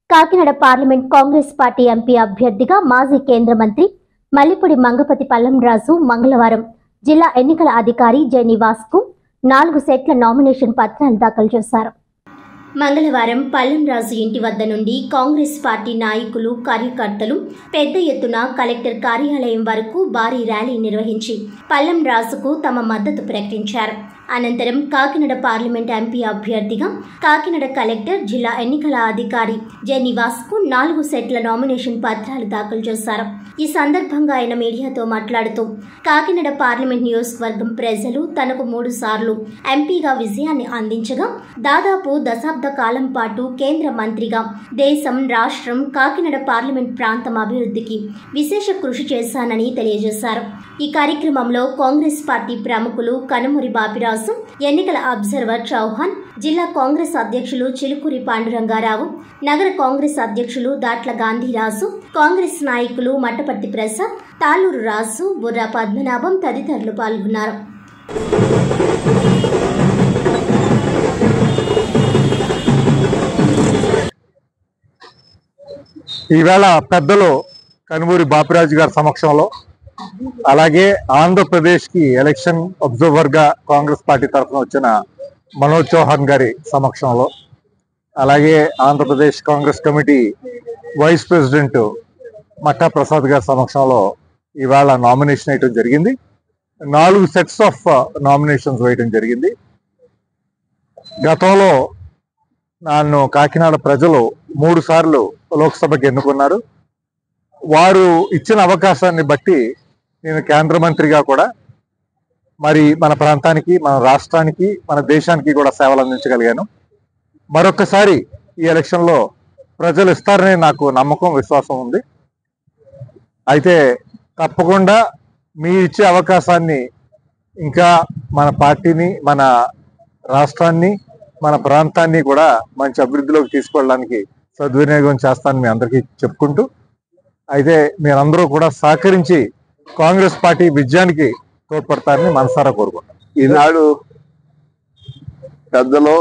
Kakinada parliament Congress party MP అభ్యర్థిగా మాజీ కేంద్ర మంత్రి మల్లిపూడి మంగపతి పల్లంరాజు మంగళవారం జిల్లా ఎన్నికల అధికారి జె నివాస్కు 4 సెట్ల నామినేషన్ పత్రాలు దాఖలు చేశారు. మంగళవారం పల్లంరాజు ఇంటి వద్ద నుండి కాంగ్రెస్ పార్టీ నాయకులు, కార్యకర్తలు పెద్ద ఎత్తున కలెక్టర్ కార్యాలయం వరకు భారీ ర్యాలీ నిర్వహించి పల్లంరాజుకు తమ మద్దతు ప్రకటించారు. అనంతరం కాకినాడ పార్లమెంట్ ఎంపీ అభ్యర్థిగా కాకినాడ కలెక్టర్, జిల్లా ఎన్నికల అధికారి జె నివాస్కు 4 సెట్ల నామినేషన్ పత్రాలు దాఖలు చేశారు. ఈ సందర్భంగా ఆయన మీడియాతో మాట్లాడుతూ కాకినాడ పార్లమెంట్ నియోజకవర్గం ప్రజలు తనకు 3 సార్లు ఎంపీగా విజయాన్ని అందించగా దాదాపు దశాబ్ద కాలం పాటు కేంద్ర మంత్రిగా దేశం, రాష్ట్రం, కాకినాడ పార్లమెంట్ ప్రాంతం అభివృద్ధికి విశేష కృషి చేశానని తెలియజేశారు. ఈ కార్యక్రమంలో కాంగ్రెస్ పార్టీ ప్రముఖులు కనుమూరి బాపిరాజు, ఎన్నికల అబ్జర్వర్ చౌహాన్, జిల్లా కాంగ్రెస్ అధ్యక్షులు చిలుకూరి పాండురంగారావు, నగర కాంగ్రెస్ అధ్యక్షులు దాట్ల గాంధీరాజు, కాంగ్రెస్ నాయకులు మట్టపర్తి ప్రసాద్, తాళూరు రాజు, బుర్రా పద్మనాభం తదితరులు పాల్గొన్నారు. ఈవేళ పెద్దలు కనుమూరి బాపిరాజు గారి సమక్షంలో, అలాగే ఆంధ్రప్రదేశ్కి ఎలక్షన్ అబ్జర్వర్గా కాంగ్రెస్ పార్టీ తరఫున వచ్చిన మనోజ్ చౌహాన్ గారి సమక్షంలో, అలాగే Andhra Pradesh Congress committee vice president Matta Prasad గారి సమక్షంలో ఇవాళ నామినేషన్ వేయటం జరిగింది. 4 సెట్స్ ఆఫ్ నామినేషన్స్ వేయటం జరిగింది. గతంలో నన్ను కాకినాడ ప్రజలు 3 సార్లు లోక్సభకి ఎన్నుకున్నారు. వారు ఇచ్చిన అవకాశాన్ని బట్టి నేను కేంద్ర మంత్రిగా కూడా మరి మన ప్రాంతానికి, మన రాష్ట్రానికి, మన దేశానికి కూడా సేవలు అందించగలిగాను. మరొకసారి ఈ ఎలక్షన్లో ప్రజలు ఇస్తారనే నాకు నమ్మకం, విశ్వాసం ఉంది. అయితే తప్పకుండా మీ ఇచ్చే అవకాశాన్ని ఇంకా మన పార్టీని, మన రాష్ట్రాన్ని, మన ప్రాంతాన్ని కూడా మంచి అభివృద్ధిలోకి తీసుకెళ్ళడానికి సద్వినియోగం చేస్తానని మీ అందరికీ చెప్పుకుంటూ, అయితే మీరందరూ కూడా సహకరించి కాంగ్రెస్ పార్టీ విజయానికి తోడ్పడతారని మనసారా కోరుకుంటాం. ఈనాడు పెద్దలు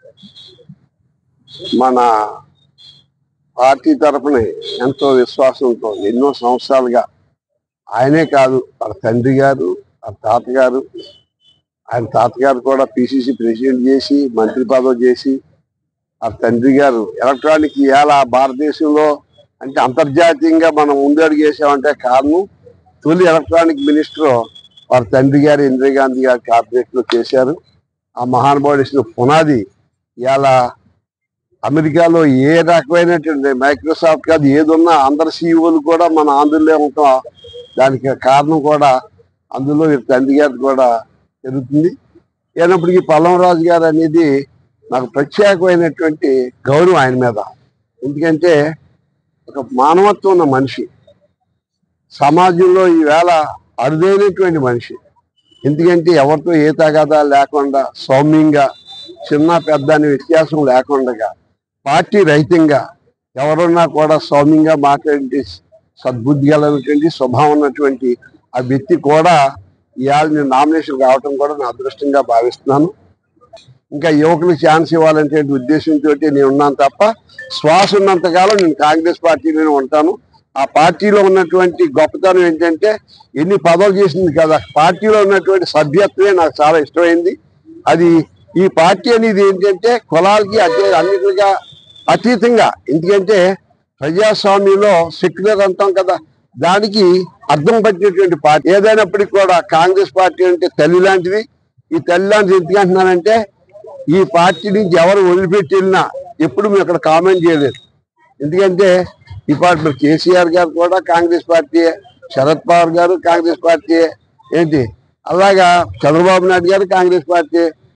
మన పార్టీ తరఫున ఎంతో విశ్వాసంతో ఎన్నో సంవత్సరాలుగా, ఆయనే కాదు వాళ్ళ తండ్రి గారు, వాళ్ళ తాతగారు, ఆయన తాతగారు కూడా పిసిసి ప్రెసిడెంట్ చేసి, మంత్రి పదవి చేసి, ఆ తండ్రి గారు ఎలక్ట్రానిక్ ఇవాళ భారతదేశంలో అంటే అంతర్జాతీయంగా మనం ముందడుగేసామంటే కారణం తొలి ఎలక్ట్రానిక్ మినిస్టర్ వారి తండ్రి గారు ఇందిరాగాంధీ గారి క్యాబినెట్లో చేశారు. ఆ మహానుభావుడు ఇచ్చిన పునాది ఇవాళ అమెరికాలో ఏ రకమైనటువంటి మైక్రోసాఫ్ట్ కాదు ఏదున్నా అందరు సీఈఓలు కూడా మన ఆంధ్రలో ఉంటాం. దానికి కారణం కూడా అందులో తండ్రి గారి కూడా జరుగుతుంది. అయినప్పటికీ పల్లంరాజు గారు అనేది నాకు ప్రత్యేకమైనటువంటి గౌరవం ఆయన మీద. ఎందుకంటే ఒక మానవత్వం ఉన్న మనిషి, సమాజంలో ఈవేళ అరుదైనటువంటి మనిషి. ఎందుకంటే ఎవరితో ఏ తగాదా లేకుండా సౌమ్యంగా, చిన్న పెద్ద అనే వ్యత్యాసం లేకుండా పార్టీ రహితంగా ఎవరున్నా కూడా సౌమ్యంగా మాట్లాడే సద్బుద్ధి కలిగినటువంటి స్వభావం ఉన్నటువంటి ఆ వ్యక్తి కూడా ఇవాళ నేను నామినేషన్ రావటం కూడా నా అదృష్టంగా భావిస్తున్నాను. ఇంకా యువకులకు ఛాన్స్ ఇవ్వాలనే ఉద్దేశంతో నేను ఉన్నాను తప్ప శ్వాస ఉన్నంతకాలం నేను కాంగ్రెస్ పార్టీలోనే ఉంటాను. ఆ పార్టీలో ఉన్నటువంటి గొప్పతనం ఏంటంటే ఎన్ని పదవులు చేసింది కదా, పార్టీలో ఉన్నటువంటి సభ్యత్వమే నాకు చాలా ఇష్టమైంది. అది ఈ పార్టీ అనేది ఏంటంటే కులాలకి అన్నిటిగా అతీతంగా, ఎందుకంటే ప్రజాస్వామ్యంలో సెక్యులర్ అంటాం కదా, దానికి అర్థం పట్టినటువంటి పార్టీ ఏదైనప్పటికీ కూడా కాంగ్రెస్ పార్టీ అంటే తల్లి లాంటిది. ఈ తల్లి లాంటిది ఎందుకు అంటున్నానంటే ఈ పార్టీ నుంచి ఎవరు వదిలిపెట్టి వెళ్ళినా ఎప్పుడు మేము అక్కడ కామెంట్ చేయలేదు. ఎందుకంటే ఈ పార్టీ కేసీఆర్ గారు కూడా కాంగ్రెస్ పార్టీయే, శరద్ పవార్ గారు కాంగ్రెస్ పార్టీయే, ఏంటి అలాగా చంద్రబాబు నాయుడు గారు కాంగ్రెస్ పార్టీ,